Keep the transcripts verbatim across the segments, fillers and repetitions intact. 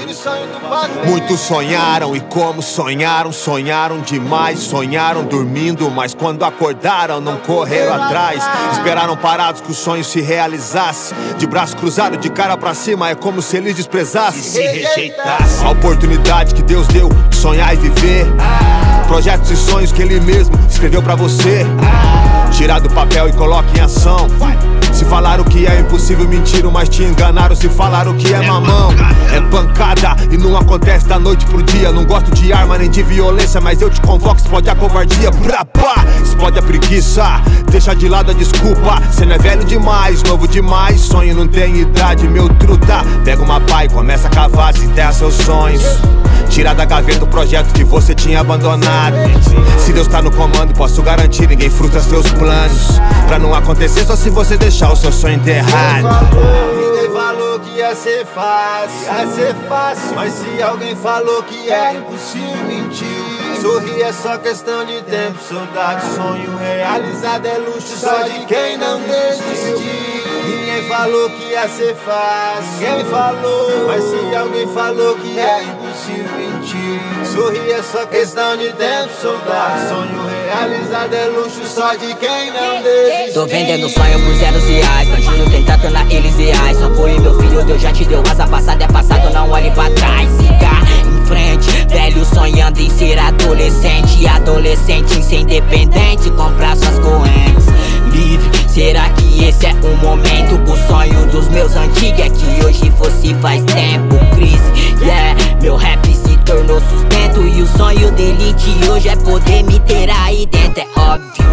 de sonho do bagulho. Muitos sonharam e como sonharam, sonharam demais. Sonharam dormindo, mas quando acordaram não correram atrás. Esperaram parados que o sonho se realizasse. De braço cruzado, de cara pra cima, é como se eles desprezassem. Se rejeitasse a oportunidade que Deus deu de sonhar e viver. Projetos e sonhos que Ele mesmo escreveu pra você. Tirar do papel e coloca em ação. Se falaram que é impossível, mentiram, mas te enganaram. Se falaram que é mamão, é pancada e não acontece da noite pro dia. Não gosto de arma nem de violência, mas eu te convoco, explode a covardia. Brapá, explode a preguiça, deixa de lado a desculpa. Cê não é velho demais, novo demais, sonho não tem idade, meu truta. Pega uma pá e começa a cavar, desenterra seus sonhos. Tira da gaveta o projeto que você tinha abandonado. Se Deus tá no comando, posso garantir, ninguém frustra seus planos. Pra não acontecer só se você deixar o seu sonho enterrado. Ninguém falou que ia ser fácil, ia ser fácil. Mas se alguém falou que é impossível, mentir. Sorrir é só questão de tempo, soldado. Sonho realizado é luxo só de quem não desistiu. Ninguém falou que ia ser fácil, ninguém falou. Mas se alguém falou que é impossível, mentir. Sorrir é só questão de tempo, soldado. Sonho realizado é luxo só de quem não desistiu. Tô vendendo sonho por zeros reais, imagino tentando na eles reais. Só foi meu filho, Deus já te deu asa. Passado é passado, não olhe pra trás. Siga em frente, velho sonhando em ser adolescente. Adolescente em ser independente, comprar suas correntes. Livre, será que esse é o momento? O sonho dos meus antigos é que hoje fosse faz tempo. Crise, yeah, meu rap se tornou sustento. E o sonho dele de hoje é poder me ter aí dentro. É óbvio,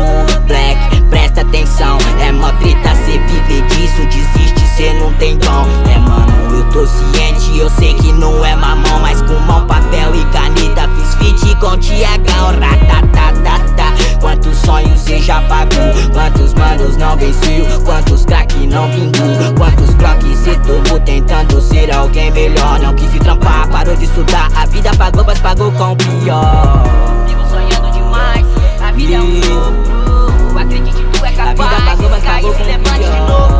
o black, presta atenção. É mó treta cê viver disso, desiste cê não tem dom. É mano, eu tô ciente, eu sei que não é mamão. Mas com mão, papel e caneta fiz feat com Tiagão. Ratatatata, quantos sonhos cê já pagou? Quantos manos não venceu? Quantos crack não vingou? Quantos blocos cê tomou tentando ser alguém melhor? Não quis se trampar, parou de estudar. A vida pagou, mas pagou com o pior. Vivo sonhando demais, a vida é um sopro. Acredite, tu é capaz. A vida pagou, mas pagou com o pior.